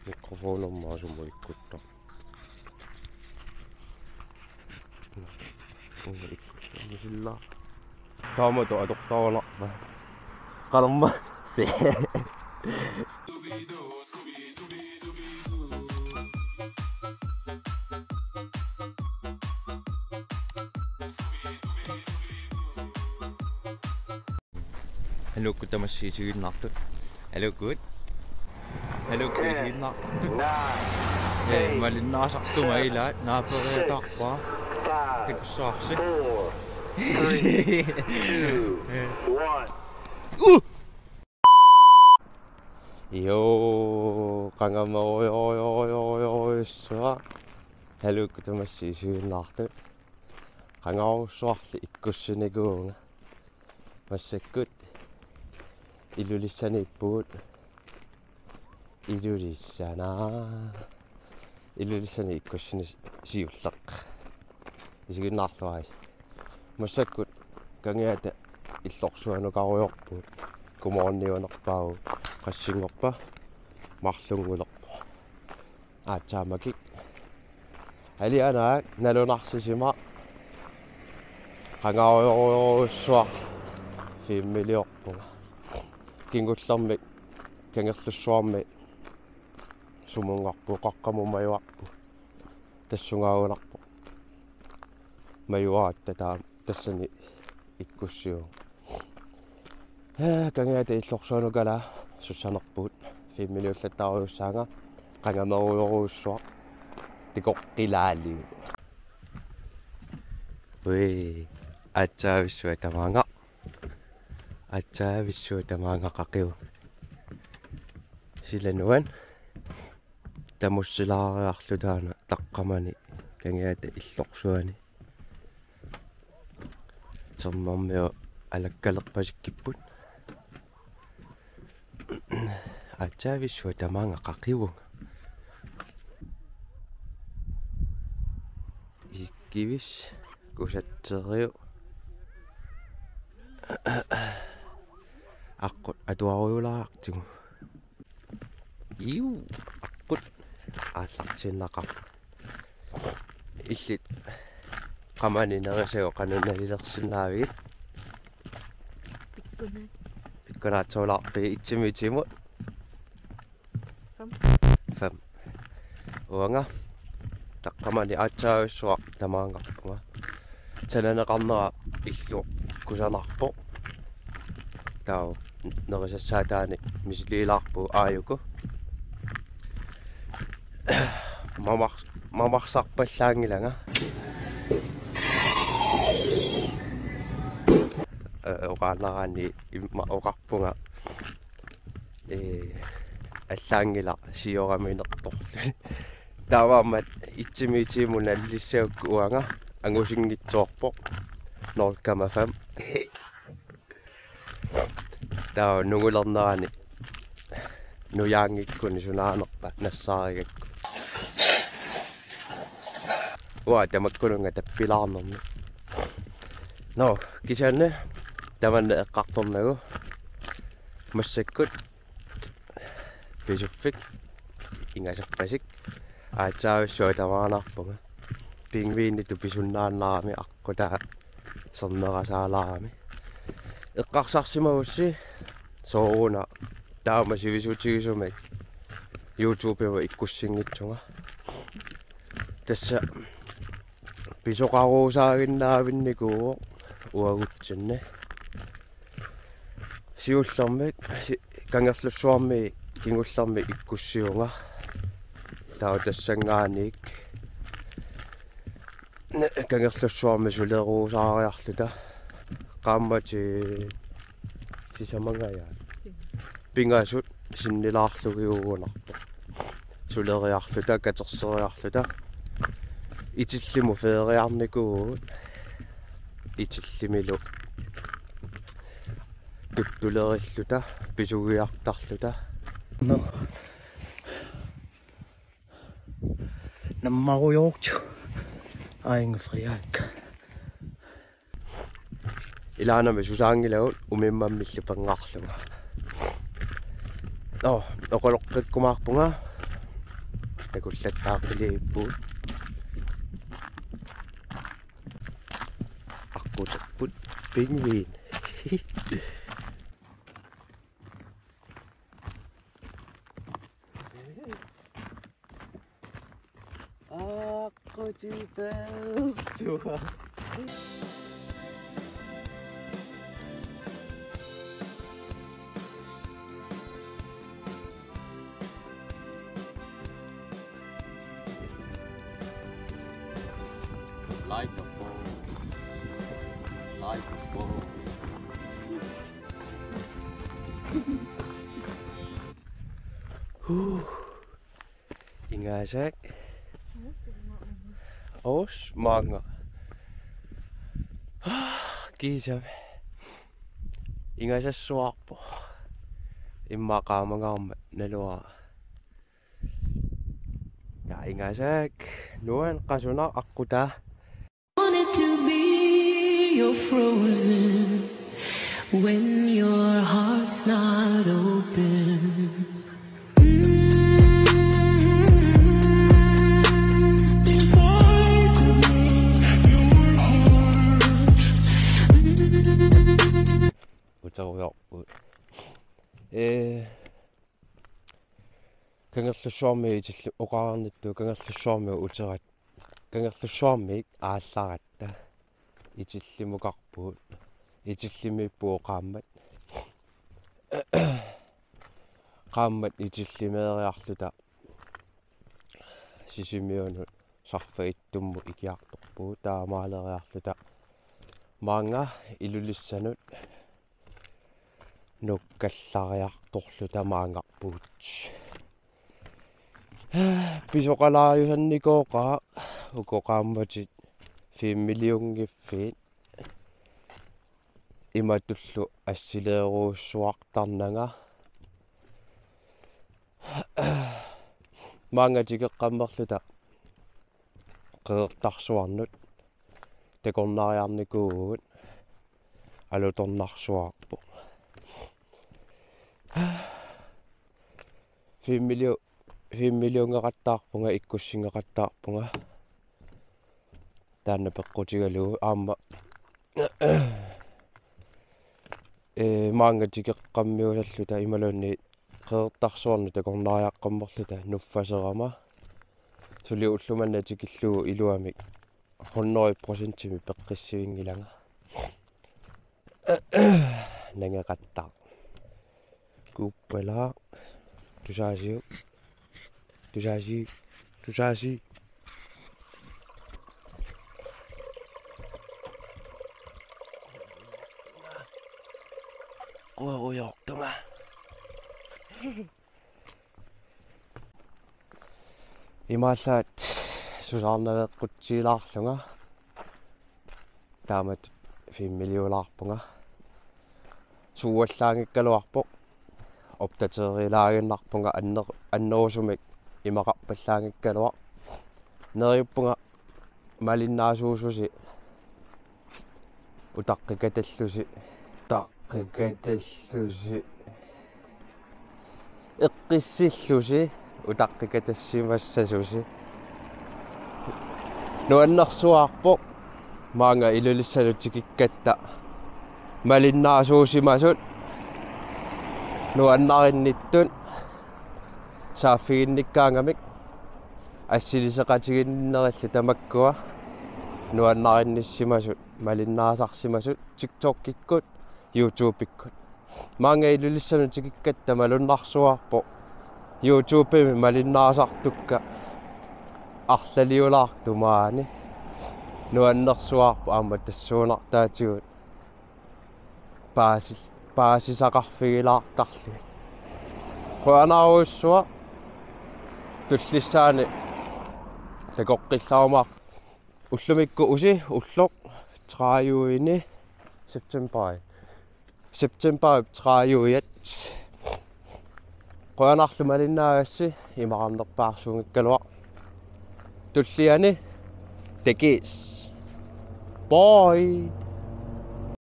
Mikrofoonummaa summulikkutta. Summulikkutta sillä. Taamato adoptaavana. Kalma se. Hello, good to see you. Hello, good. Hello, crazy. Hey, malin nasa tumaila, naparetakwa. Tigsaksi. 3, 2, 1. Yo, kangama oi sa. Hello, good to see you. Kangau suahli ikkussinigung. Masakut. Ilulisani put. Ilulisani ikkussini siullaq. Isiginnaarluais. Masakut kangiata illorsuanukaruyorput. Kumorniunerpau qassingorpa marlungulerpa. Aatsaamaki. Ali anaak nalunarsisima. Qangauyoruu suarl 5 milliorpunga. Kingullermik kangerlussuarmi sumungarpu qaqqamumаюarpu tassungaunarpu mayuaatta tassani ikkussiu kangiata illorsuanukala sussanerput 5 milliullattaruussaanga qangameruyoruussuaq tikoqqilaaliu ui atsaavissua tamaanga atsaavissua tamaanga qaqiu silanuan tamussilaariarlutaana taqqamani kangiata illorsuani sommarmio alakkalerpasikkipпут atsaavissua tamaanga qaqiuga ikkivis kusatteriu aqqut atuaruyulaartigu iu aqqut aallartiinnaqa illit qamani neriseo qanunalilersinnaavigit pikkunaatsuularpi itsimitimu 5 uanga taqqamani aatsaavissua tamaangarpunga tananeqarnera illu kusanarpo tau nerisassaataani misliilaarpu aayuku mamarsarpallaangilanga oqaanaraani imma oqarpunga аллаангила сиораминерторлу тааваамат итсимиитиму наллиссаукку уанга ангусингитсоорпо 0,5 таа нугулернерани нуяангиккуни сунаанерпа нассааригакку уа тамаккунунга таппилаарнерми но кисанне таманне эққарторнагу массаккут писуффик ингасаппасик аатсаависсуа тамаанаарпунга пингвиинниту писуннааннаарами аққутаа сернерасаалаарами эққарсарсимагусси сооруна таама сивисутигисумак YouTube-ва иккуссингитсунга тасса писоқаруусаагиннаавинникуу уагутсинне сиуллэрмик кангерлуссуарми кингуллэрми иккуссиунга таа тассангааник кангерлуссуарми сулеруусаариарлута qaamati sisamangaya pingasut sinnilaarlugiugunarpu suleriarluta katerseriarluta itillimu feeriarnikuut itillimilu tuttulerilluta pisugiartarluta no nammarujortu aingfriak ilaanami susaangilagut umimmammillupangaarlunga oqoloqqikkumaarpunga aqullattaaqiliippuut aqutapput pingviin aqutipelsua like a ball, like a ball. Ingasak. Os manga. Kisam. Ingasak suappo. Imma kaamangam nelua. Ja ingasak nuan kasuna akkuta. You're frozen when your heart's not open. If I could love your heart. Kangerlussuarmi itillu uqaarnittu kangerlussuarmi uterat kangerlussuarmi aallaratta itillimuqarpuut itillimiippuo qaammat itillimeeriarluta sisimiunu sarfa ittummu ikiartorpuu taamaaleriarluta maanga ilulissanut nukkallariartorluta maangarpuut pisoqalaayusannikoqaa ukoqaammatit 5 milliongiffiit imatullu assileeruussuartarnanga maangatikeqqammerluta qeertarsuarnut takornariarnikuugut alutornarsuarpu 5 milliongeqattaarpunga ikkussingeqattaarpunga taanna peqqutigaluu aamma maangatikeqqammiusalluta imaluunni qeertarsuarnu takornariaqqammerluta nuffaserama suli ullumanna tikilluu iluamik 100% peqqissiviнгилanga nangeqattaa kuppala tusaasi qoyuyortunga имааллаат сусаарнавеэккутсиилаарлунга таамат 5 миллиулаарпунга суuallаангиккалуарпо оптатерилаагиннарпунга аннерусумик имақарпаллаангиккалуа нериуппунга малиннаасуусуси утаққикаталлуси эққиссиллуси утаққикатассимассасуси нуаннэрсуаарпо маанга илулиссалутикиккатта малиннаасуусимасут нуаннаринниттун сааффигинниккаангамик ассилисеқатигиннераллу тамаккуа нуаннаринниссимасут малиннаасарсимасут TikTok-киккут YouTube-иккут маанга илулиссалутикиккатта малуннарсуаарпо YouTube-ми малиннаасартукка арлалиулаартумаани нуаннерсуаарпу аама тассуунартаатигут паасисақарфигилаартарлу қуанааруссуа туллиссаани такоққиллаумаа уллумикку уси уллоқ трааюини септембер трааюят қуанарлу малиннаагасси имақарнерпаарсуунгиккалуа туллиани такис бой